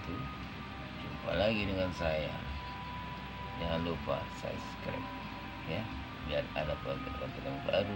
wabarakatuh. Jumpa lagi dengan saya. Jangan lupa subscribe ya, biar ada konten-konten yang baru.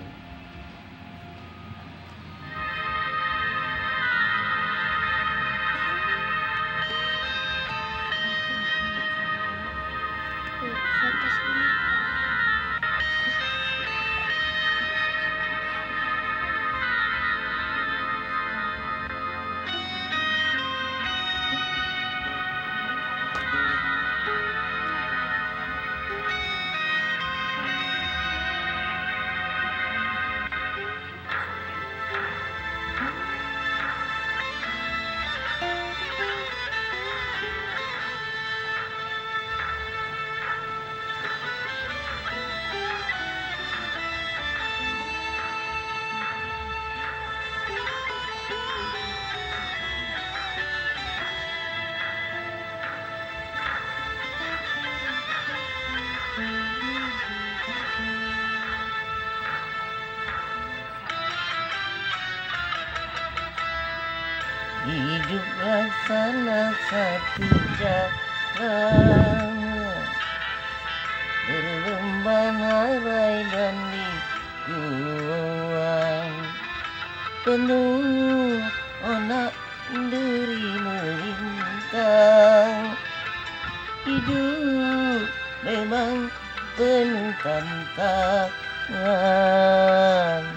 Hiduplah salah satu jalan, berlemban harai dan likuan, penuh onak duri melintang. Hidup memang penuh tantangan,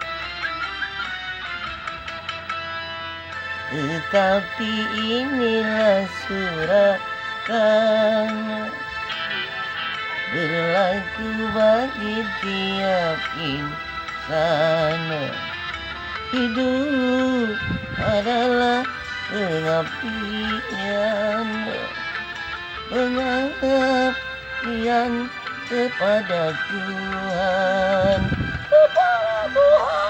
tetapi inilah suratan berlaku bagi tiap insan. Hidup adalah pengabdian, pengabdian kepada Tuhan, kepada Tuhan.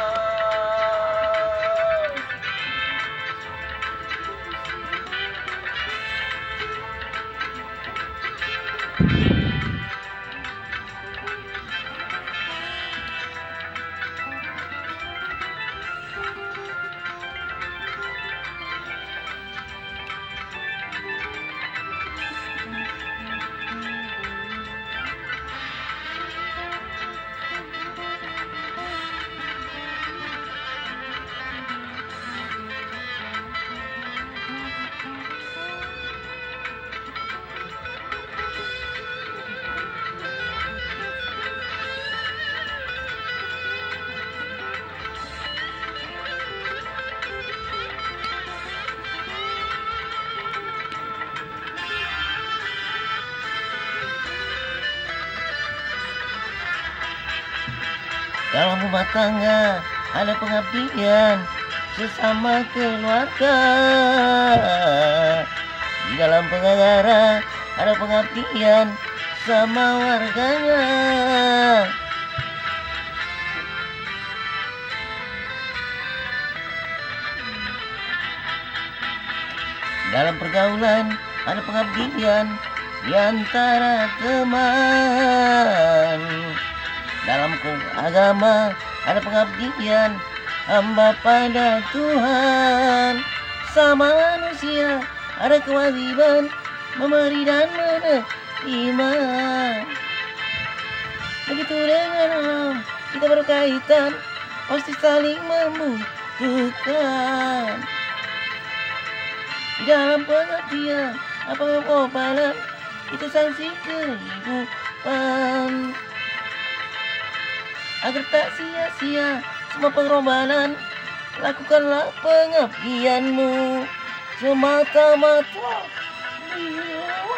Dalam rumah tangga ada pengabdian sesama keluarga. Di dalam penjara ada pengabdian sama warganya. Dalam pergaulan ada pengabdian di antara teman. Dalam agama ada pengabdian hamba pada Tuhan. Sama manusia ada kewajiban memberi dan menerima. Begitu dengan alam kita berkaitan, pasti saling membutuhkan. Di dalam pengabdian apa pengorbanan itu sanksi kehidupan. Agar tak sia-sia semua pengorbanan, lakukanlah pengabdianmu semata-mata.